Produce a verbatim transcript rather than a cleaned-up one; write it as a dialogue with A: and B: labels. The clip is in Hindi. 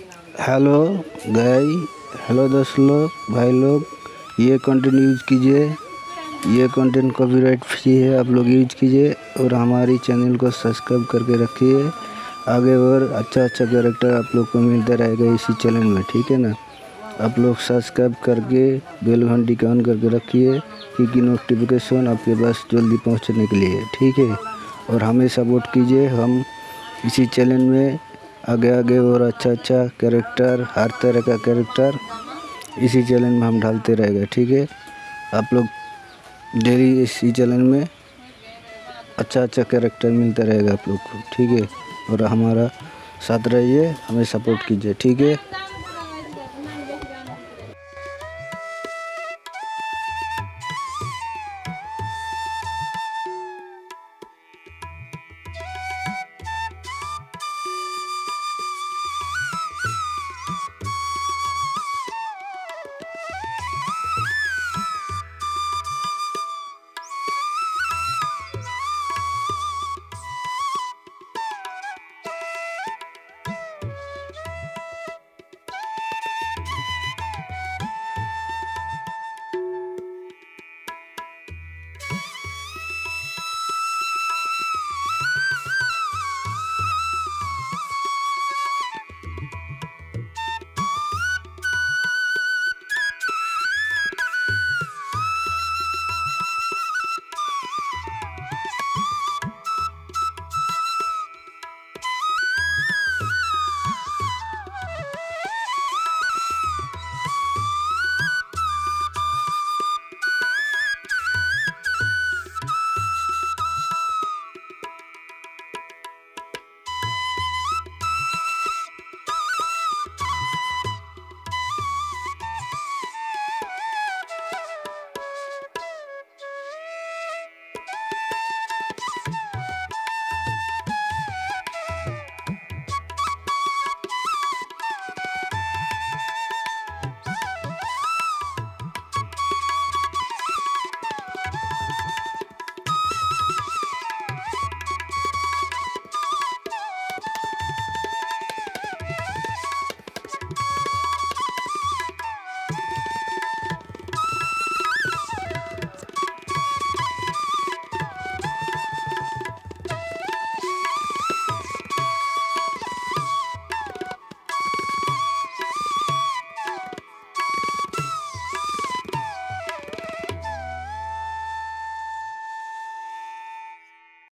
A: हेलो गाय हेलो दोस्त लोग, भाई लोग, ये कंटेंट यूज कीजिए। ये कंटेंट कॉपीराइट फ्री है, आप लोग यूज कीजिए और हमारी चैनल को सब्सक्राइब करके रखिए। आगे और अच्छा अच्छा कैरेक्टर आप लोग को मिलता रहेगा इसी चैनल में, ठीक है ना। आप लोग सब्सक्राइब करके बेल घंटी का ऑन करके रखिए, क्योंकि नोटिफिकेशन आपके पास जल्दी पहुंचने के लिए, ठीक है। और हमें सपोर्ट कीजिए, हम इसी चैनल में आगे आगे और अच्छा अच्छा कैरेक्टर, हर तरह का कैरेक्टर इसी चैनल में हम डालते रहेगा, ठीक है। आप लोग डेली इसी चैनल में अच्छा अच्छा कैरेक्टर मिलता रहेगा आप लोग को, ठीक है। और हमारा साथ रहिए, हमें सपोर्ट कीजिए, ठीक है।